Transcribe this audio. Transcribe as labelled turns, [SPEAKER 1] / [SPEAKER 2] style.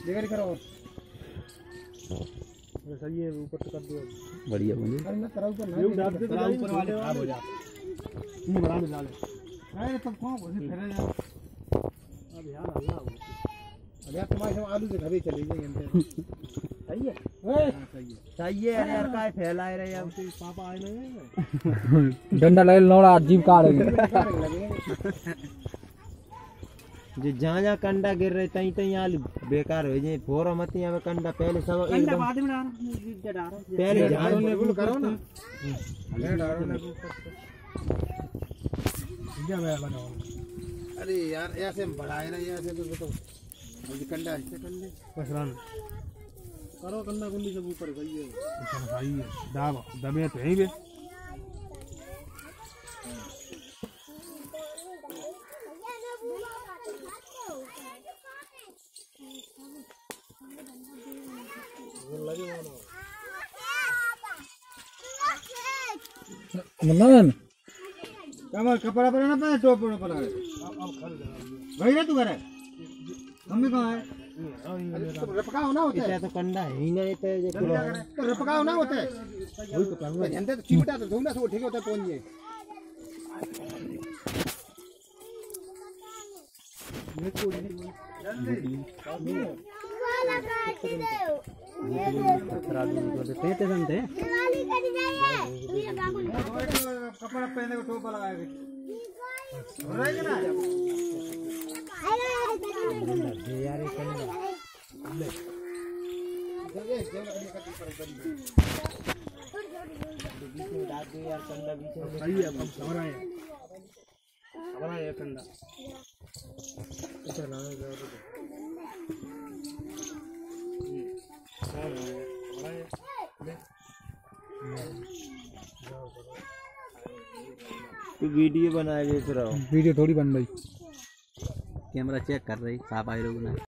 [SPEAKER 1] लेकर करो
[SPEAKER 2] सही है ऊपर से कर दो
[SPEAKER 3] बढ़िया बने
[SPEAKER 1] अरे ना तरह ऊपर ना
[SPEAKER 2] ये डाल दे
[SPEAKER 1] ऊपर वाले खराब हो जा
[SPEAKER 2] ये बड़ा में डाले
[SPEAKER 1] अरे तब कौन घुसे फिरे जा
[SPEAKER 2] अब यार अल्लाह
[SPEAKER 1] अरे यार तुम्हारे सब आलू से घरे चले जाएंगे
[SPEAKER 2] सही है
[SPEAKER 1] सही है
[SPEAKER 3] यार काय फैलाए रहे अब
[SPEAKER 2] पापा आए नहीं
[SPEAKER 3] डंडा ले नौड़ा अजीब काट
[SPEAKER 1] जो जहाँ जहाँ कंडा गिर रहे तई तई आलू बेकार हो जाए फोरा मत यहाँ कंडा पहले सब एकदम
[SPEAKER 2] बाद में डाल
[SPEAKER 1] पहले झाड़ू ने बुल करो ना अरे यार ऐसे बढ़ाए रहे ऐसे तो कंडा ऐसे कर ले
[SPEAKER 2] पसरान करो कंडा कुंडी सब ऊपर गई है भाई दाब दमे तो यहीं बे
[SPEAKER 3] मनन
[SPEAKER 1] कमर कपड़ा पड़ा ना पड़ा टोप पड़ा भाई ना तू करे मम्मी कहाँ है तो रपकाओ ना होता है तो कंडा है ही नहीं तो रपकाओ ना होता है वही तो कहूँगा जानते तो चिमटा तो धोना से ठीक होता है कौन ये कपड़ा पहने को टोपा लगाएगा यार तू वीडियो बनाए बेच रहा हो
[SPEAKER 3] वीडियो थोड़ी बन रही
[SPEAKER 1] कैमरा चेक कर रही साफ आई लोग ना